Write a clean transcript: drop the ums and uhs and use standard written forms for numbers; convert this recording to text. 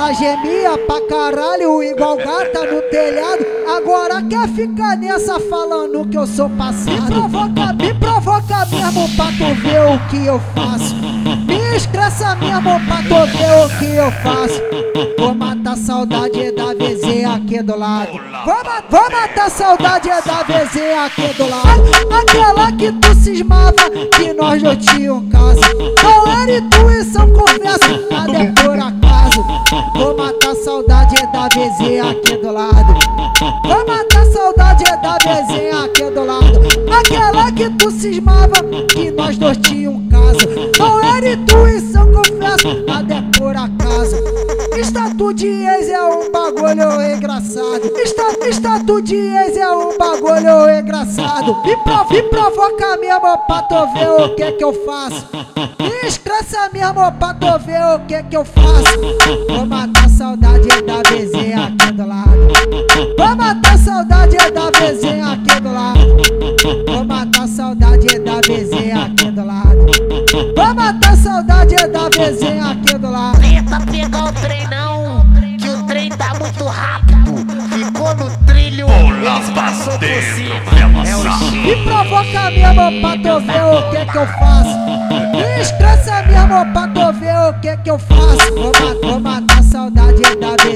Ela gemia pra caralho igual gata no telhado. Agora quer ficar nessa falando que eu sou passado. Me provoca mesmo pra tu ver o que eu faço. Me estressa mesmo pra tu ver o que eu faço. Vou matar saudade da VZ aqui do lado. Vou matar saudade da VZ aqui do lado. Aquela que tu cismava que nós não tínhamos casa. Não era intuição, conversa, nada é por acaso. Vou matar saudade da VZ aqui do lado. Vou matar saudade da VZ aqui do lado. Aquela que tu cismava que nós dois tínhamos casa. Não era intuição, confesso, nada é por acaso. Status de ex é um bagulho engraçado. Status de ex é um bagulho engraçado. Me provoca mesmo pra tu ver o que eu faço. Me estressa mesmo pra tu ver o que eu faço. Vou matar saudade da VZ aqui do lado. Vou matar saudade da VZ aqui do lado. Vou matar saudade da VZ aqui do lado. Vou matar saudade da VZ aqui do lado. Tenta pegar o trem não, que o trem tá muito rápido. Ficou no trilho, eles passou por cima. É o X. Me provoca mesmo pra tu ver o que eu faço. Me estressa mesmo pra tu ver o que eu faço. Vou matar saudade da VZ